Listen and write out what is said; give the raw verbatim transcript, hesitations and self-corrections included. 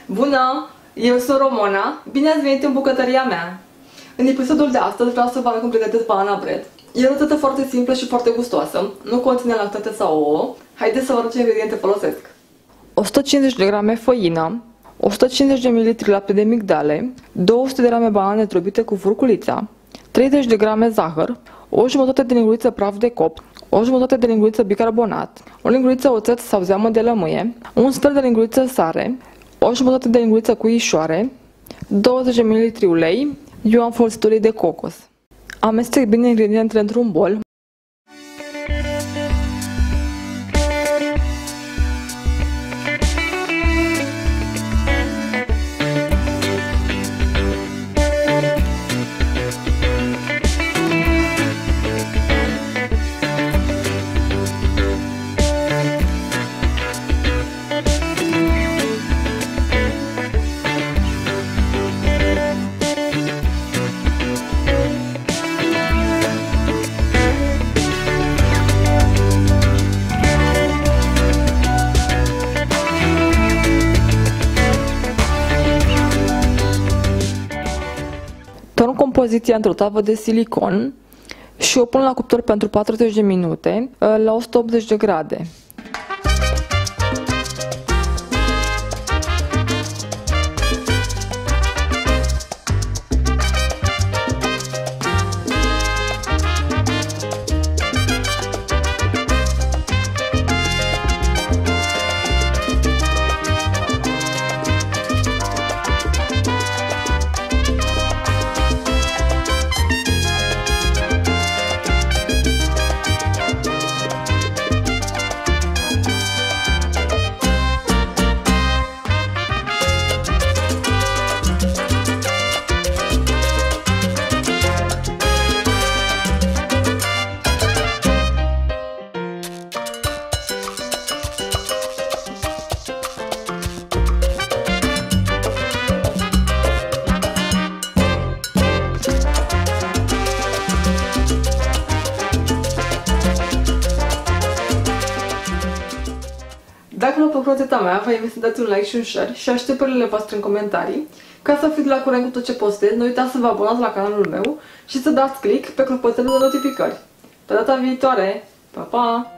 Bună! Eu sunt Romona, bine ați venit în bucătăria mea! În episodul de astăzi vreau să vă arăt cum pregătesc banana bread. E o rețetă foarte simplă și foarte gustoasă, nu conține lactate sau ouă. Haideți să vă arăt ce ingrediente folosesc. o sută cincizeci de grame făină, o sută cincizeci de mililitri lapte de migdale, două sute de grame banane drobite cu furculița, treizeci de grame zahăr, o jumătate de linguriță praf de copt, o jumătate de linguriță bicarbonat, o linguriță oțet sau zeamă de lămâie, un sfert de linguriță sare, o jumătate de linguriță cu ișoare, douăzeci de mililitri ulei. Eu am folosit ulei de cocos. Amestec bine ingredientele într-un bol. Torn compoziția într-o tavă de silicon și o pun la cuptor pentru patruzeci de minute la o sută optzeci de grade. Dacă v-a plăcut rețeta mea, vă invit să dați un like și un share și aștept părerile voastre în comentarii. Ca să fiți la curent cu tot ce postez, nu uitați să vă abonați la canalul meu și să dați click pe clopoțelul de notificări. Pe data viitoare! Pa, pa!